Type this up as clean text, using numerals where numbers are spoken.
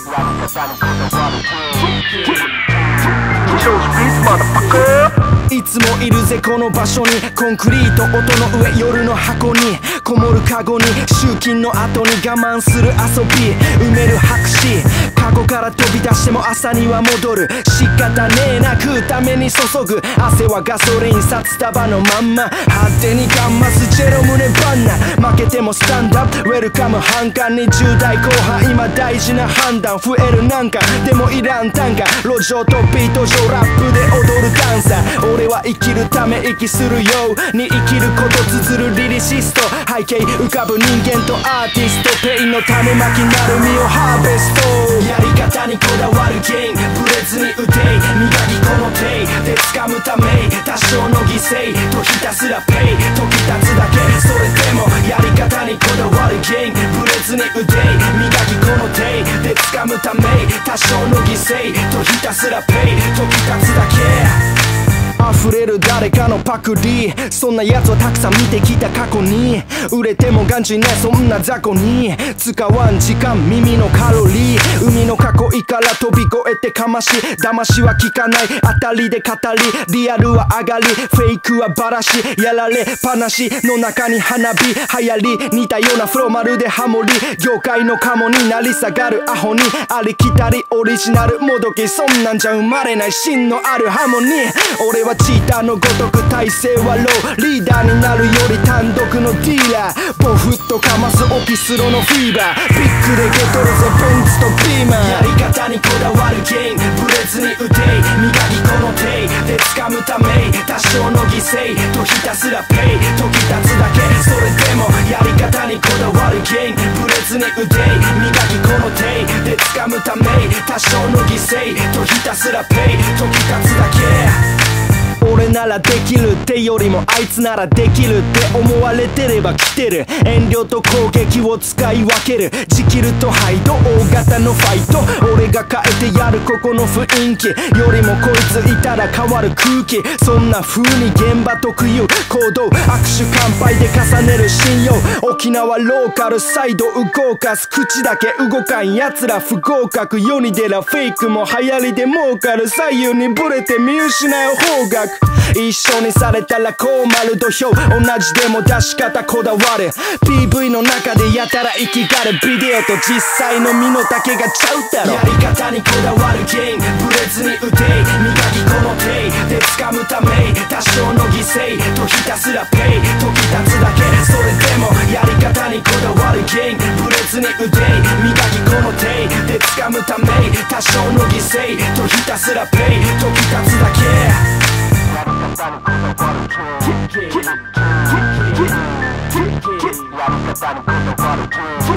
いつもいるぜこの場所に、コンクリート音の上、夜の箱にこもるカゴに、集金の後に我慢する遊び、埋める白紙、過去から飛び出しても朝には戻る。仕方ねえな、食うために注ぐ汗はガソリン、札束のまんま派手にガンマス、ジェロ胸バンナ、負けてもスタンダップ、ウェルカム反感に10代後半、今大事な判断、増えるなんかでもいらん単価、路上とビート上ラップで踊るダンサー、俺は生きるため息するように生きること綴るリリシスト、背景浮かぶ人間とアーティスト、ペインの種まきなる実をハーベスト、やり方にこだわるゲイン、ブレずに打て磨きこの手で掴むため、多少の犠牲とひたすらペイ、時経つだけ、それでもやり方にこだわるゲイン、ブレずに打て磨きこの手で掴むため、多少の犠牲とひたすらペイ、時経つだけ、溢れる誰かのパクリ、そんなやつはたくさん見てきた過去に、売れてもがんじねそんな雑魚に使わん時間、耳のカロリー、海の囲いから飛び越えてかまし、騙しは効かない、当たりで語り、リアルは上がり、フェイクはバラし、やられっぱなしの中に花火流行り、似たようなフローまるでハモリ、業界のカモになり下がるアホに、ありきたりオリジナルもどき、そんなんじゃ生まれない芯のあるハモニー、俺はチーターのごとく体勢はロー、リーダーになるより単独のディーラー、ボフッとかますオキスロのフィーバー、ビッグでゲトるぜベンツとビーマー、やり方にこだわるゲイン、ブレずに打て磨きこの手で掴むため、多少の犠牲とひたすらペイ、時経つだけ、それでもやり方にこだわるゲイン、ブレずに打て磨きこの手で掴むため、多少の犠牲とひたすらペイ、時経つだけ、俺ならできるってよりもあいつならできるって思われてれば来てる、遠慮と攻撃を使い分ける、ジキルとハイド大型のファイト、俺が変えてやるここの雰囲気よりもこいついたら変わる空気、そんな風に現場特有行動、握手乾杯で重ねる信用、沖縄ローカルサイド動かす、口だけ動かんやつら不合格、世に出らフェイクも流行りで儲かる、左右にブレて見失う方角、一緒にされたらこうなる土俵、同じでも出し方こだわる、 PV の中でやたら生きがる、ビデオと実際の身の丈がちゃうだろ、やり方にこだわるゲイン、ブレずに打て磨きこの手で掴むため、多少の犠牲とひたすらペイ、時経つだけ、それでもやり方にこだわるゲイン、ブレずに打て磨きこの手で掴むため、多少の犠牲とひたすらペイ、時経つだけ、やり方にこだわるゲイン、やり方にこだわるゲイン。